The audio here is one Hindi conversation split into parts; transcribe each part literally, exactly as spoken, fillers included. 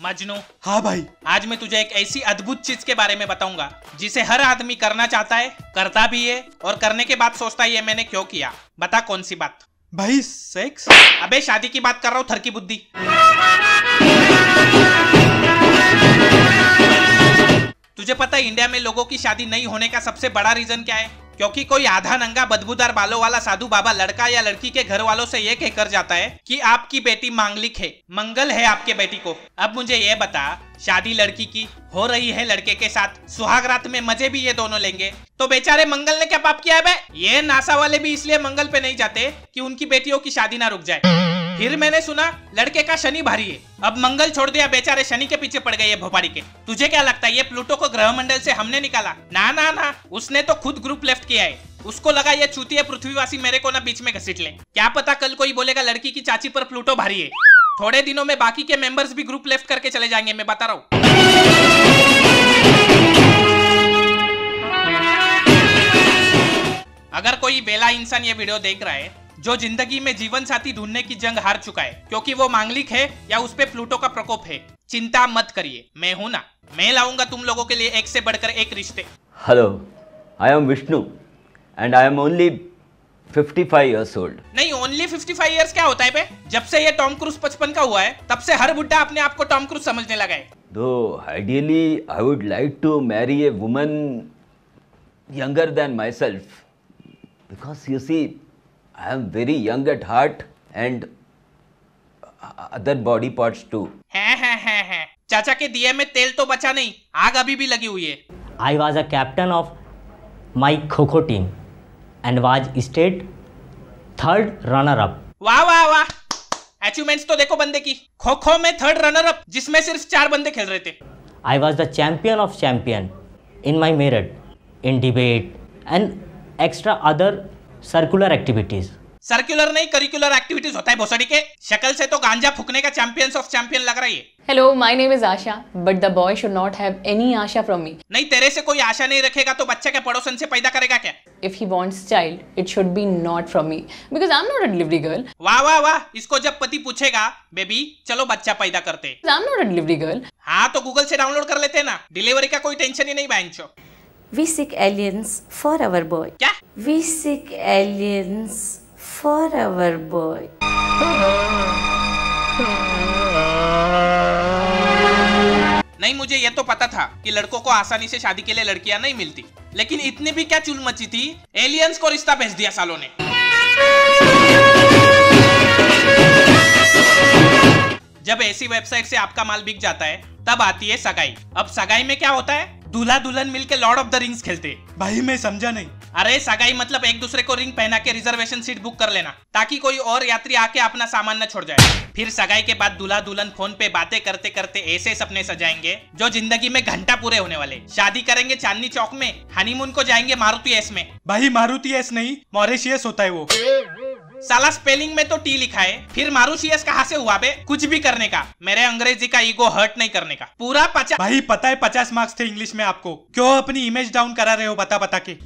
मजनू। हाँ भाई। आज मैं तुझे एक ऐसी अद्भुत चीज के बारे में बताऊंगा जिसे हर आदमी करना चाहता है, करता भी है और करने के बाद सोचता है ये मैंने क्यों किया। बता कौन सी बात? भाई सेक्स। अबे शादी की बात कर रहा हूँ, थर की बुद्धि। तुझे पता है इंडिया में लोगों की शादी नहीं होने का सबसे बड़ा रीजन क्या है? क्योंकि कोई आधा नंगा बदबूदार बालों वाला साधु बाबा लड़का या लड़की के घर वालों से ये कहकर जाता है कि आपकी बेटी मांगलिक है, मंगल है आपके बेटी को। अब मुझे ये बता, शादी लड़की की हो रही है लड़के के साथ, सुहाग रात में मजे भी ये दोनों लेंगे, तो बेचारे मंगल ने क्या पाप किया है बे? ये नासा वाले भी इसलिए मंगल पे नहीं जाते कि उनकी बेटियों की शादी ना रुक जाए। फिर मैंने सुना लड़के का शनि भारी है, अब मंगल छोड़ दिया, बेचारे शनि के पीछे पड़ गए ये भोपाड़ी के। तुझे क्या लगता है ये प्लूटो को ग्रह मंडल से हमने निकाला? ना ना ना, उसने तो खुद ग्रुप लेफ्ट किया है। उसको लगा ये चूतिया पृथ्वीवासी मेरे को ना बीच में घसीट ले। क्या पता कल कोई बोलेगा लड़की की चाची पर प्लूटो भारी है। थोड़े दिनों में बाकी के मेंबर्स भी ग्रुप लेफ्ट करके चले जाएंगे, मैं बता रहा हूँ। अगर कोई बेला इंसान ये वीडियो देख रहा है जो जिंदगी में जीवन साथी ढूंढने की जंग हार चुका है क्योंकि वो मांगलिक है या उस पे प्लूटो का प्रकोप है, चिंता मत करिए, मैं हूं ना, मैं लाऊंगा तुम लोगों के लिए एक से बढ़कर एक रिश्ते। Hello, I am Vishnu and I am only पचपन इयर्स ओल्ड। नहीं, ओनली पचपन इयर्स क्या होता है बे? जब से ये टॉम क्रूज पचपन का हुआ है तब से हर बुड्ढा अपने आप को टॉम क्रूज समझने लगा है। Though ideally I would like to marry a woman younger than myself because you see I am very young at heart and other body parts too. है है है है चाचा के दिए में तेल तो बचा नहीं, आग अभी भी लगी हुई है। I was a captain of my Kho-Kho team and was state third runner up. वाह वाह वाह, अचीवमेंट्स तो देखो बंदे की। खो खो में थर्ड रनर अप जिसमें सिर्फ चार बंदे खेल रहे थे। I was the champion of champion in my merit, in debate and extra other circular activities. Circular नहीं, करिकुलर एक्टिविटीज होता है भोसड़ी के। शक्ल से तो गांजा फूकने का चैंपियंस ऑफ चैंपियन लग रही है। Hello, my name is Asha, but the boy should not have any Asha from me. नहीं, तेरे से कोई आशा नहीं रखेगा तो बच्चा के पड़ोसन से पैदा करेगा क्या? If he wants child, it should be not from me because I am not a delivery girl. वाह वाह वाह, इसको जब पति पूछेगा बेबी चलो बच्चा पैदा करते, I am not a delivery girl. हाँ तो गूगल से डाउनलोड कर लेते ना, डिलीवरी का कोई टेंशन ही नहीं बैंचो। We seek aliens for our boy. क्या? We seek aliens for our boy. नहीं, मुझे ये तो पता था कि लड़कों को आसानी से शादी के लिए लड़कियां नहीं मिलती, लेकिन इतनी भी क्या चुल मची थी, एलियंस को रिश्ता भेज दिया सालों ने। जब ऐसी वेबसाइट से आपका माल बिक जाता है तब आती है सगाई। अब सगाई में क्या होता है? दूल्हा दुल्हन मिलके लॉर्ड ऑफ द रिंग्स खेलते। भाई मैं समझा नहीं। अरे सगाई मतलब एक दूसरे को रिंग पहना के रिजर्वेशन सीट बुक कर लेना ताकि कोई और यात्री आके अपना सामान न छोड़ जाए। फिर सगाई के बाद दूल्हा दुल्हन फोन पे बातें करते करते ऐसे सपने सजाएंगे जो जिंदगी में घंटा पूरे होने वाले। शादी करेंगे चांदनी चौक में, हनीमून को जाएंगे मारुति एस में। भाई मारुति एस नहीं, मॉरिशियस होता है वो। साला स्पेलिंग में तो टी लिखा है, फिर मारुशियस कहाँ से हुआ बे? कुछ भी करने का, मेरे अंग्रेजी का ईगो हर्ट नहीं करने का। पूरा पचास। भाई पता है पचास मार्क्स थे इंग्लिश में आपको, क्यों अपनी इमेज डाउन करा रहे हो बता बता के?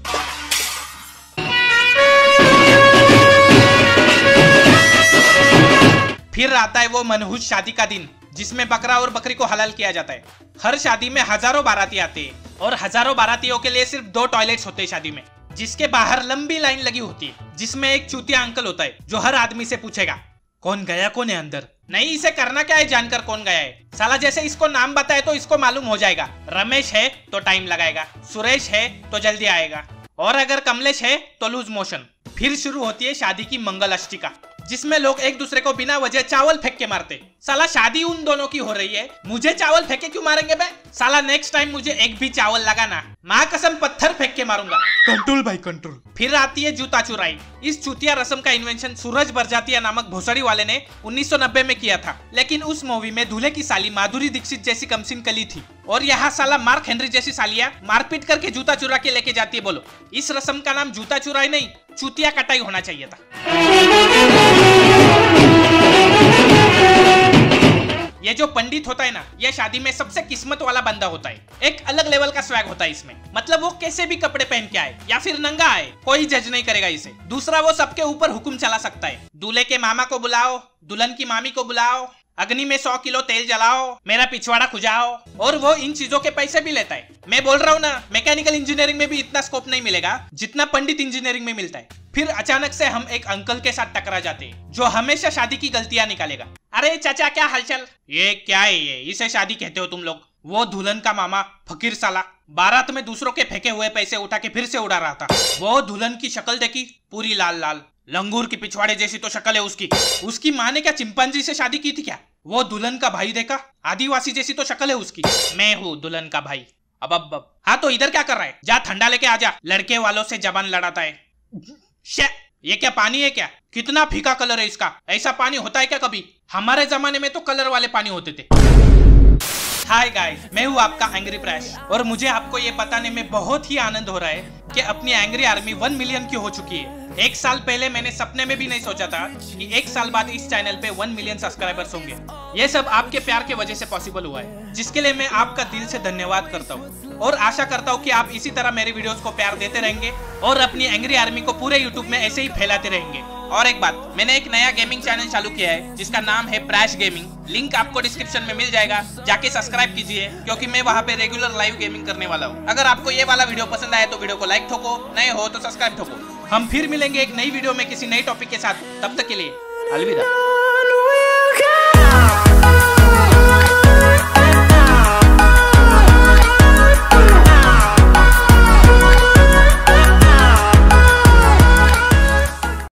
फिर आता है वो मनहूस शादी का दिन जिसमें बकरा और बकरी को हलाल किया जाता है। हर शादी में हजारों बाराती आते हैं और हजारों बारातियों के लिए सिर्फ दो टॉयलेट्स होते हैं शादी में, जिसके बाहर लंबी लाइन लगी होती है, जिसमें एक चूतिया अंकल होता है जो हर आदमी से पूछेगा कौन गया कौन है अंदर। नहीं, इसे करना क्या है जानकर कौन गया है। साला जैसे इसको नाम बताए तो इसको मालूम हो जाएगा। रमेश है तो टाइम लगाएगा, सुरेश है तो जल्दी आएगा, और अगर कमलेश है तो लूज मोशन। फिर शुरू होती है शादी की मंगल अष्टिका जिसमें लोग एक दूसरे को बिना वजह चावल फेंक के मारते। साला शादी उन दोनों की हो रही है, मुझे चावल फेंके क्यों मारेंगे बे? साला नेक्स्ट टाइम मुझे एक भी चावल लगा ना, माँ कसम पत्थर फेंक के मारूंगा। कंट्रोल भाई कंट्रोल। फिर आती है जूता चुराई। इस चूतिया रस्म का इन्वेंशन सूरज बरजातिया नामक भोसड़ी वाले ने उन्नीस सौ नब्बे में किया था, लेकिन उस मूवी में दूल्हे की साली माधुरी दीक्षित जैसी कमसिन कली थी और यहाँ साला मार्क हेनरी जैसी सालियां मारपीट करके जूता चुरा के लेके जाती है। बोलो, इस रस्म का नाम जूता चुराई नहीं, चूतिया कटाई होना चाहिए था। ये जो पंडित होता है ना, ये शादी में सबसे किस्मत वाला बंदा होता है। एक अलग लेवल का स्वैग होता है इसमें, मतलब वो कैसे भी कपड़े पहन के आए या फिर नंगा आए, कोई जज नहीं करेगा इसे। दूसरा, वो सबके ऊपर हुक्म चला सकता है। दूल्हे के मामा को बुलाओ, दुल्हन की मामी को बुलाओ, अग्नि में सौ किलो तेल जलाओ, मेरा पिछवाड़ा खुजाओ, और वो इन चीजों के पैसे भी लेता है। मैं बोल रहा हूँ ना, मैकेनिकल इंजीनियरिंग में भी इतना स्कोप नहीं मिलेगा जितना पंडित इंजीनियरिंग में मिलता है। फिर अचानक से हम एक अंकल के साथ टकरा जाते हैं जो हमेशा शादी की गलतियां निकालेगा। अरे चाचा क्या हालचाल? ये क्या है ये? इसे शादी कहते हो तुम लोग? वो दुल्हन का मामा फकीर साला बारात में दूसरों के फेंके हुए पैसे उठा के फिर से उड़ा रहा था। वो दुल्हन की शक्ल देखी, पूरी लाल लाल, लंगूर की पिछवाड़े जैसी तो शक्ल है उसकी। उसकी माँ ने क्या चिंपांजी से शादी की थी क्या? वो दुल्हन का भाई देखा, आदिवासी जैसी तो शक्ल है उसकी। मैं हूँ दुल्हन का भाई। अब अब अब हाँ तो इधर क्या कर रहा है? जा ठंडा लेके आजा, लड़के वालों से जबान लड़ाता है। शे, ये क्या पानी है क्या? कितना फीका कलर है इसका। ऐसा पानी होता है क्या कभी? हमारे जमाने में तो कलर वाले पानी होते थे। हाय गाइस, मैं हूँ आपका एंग्री प्रैश और मुझे आपको ये बताने में बहुत ही आनंद हो रहा है कि अपनी एंग्री आर्मी वन मिलियन की हो चुकी है। एक साल पहले मैंने सपने में भी नहीं सोचा था कि एक साल बाद इस चैनल पे वन मिलियन सब्सक्राइबर्स होंगे। ये सब आपके प्यार के वजह से पॉसिबल हुआ है, जिसके लिए मैं आपका दिल से धन्यवाद करता हूँ और आशा करता हूँ कि आप इसी तरह मेरे वीडियोस को प्यार देते रहेंगे और अपनी एंग्री आर्मी को पूरे यूट्यूब में ऐसे ही फैलाते रहेंगे। और एक बात, मैंने एक नया गेमिंग चैनल चालू किया है जिसका नाम है प्रैश गेमिंग। लिंक आपको डिस्क्रिप्शन में मिल जाएगा, जाके सब्सक्राइब कीजिए क्योंकि मैं वहाँ पे रेगुलर लाइव गेमिंग करने वाला हूँ। अगर आपको ये वाला वीडियो पसंद आए तो वीडियो को लाइक ठोको, नए हो तो सब्सक्राइब ठोको। हम फिर मिलेंगे एक नई वीडियो में किसी नई टॉपिक के साथ। तब तक के लिए अलविदा।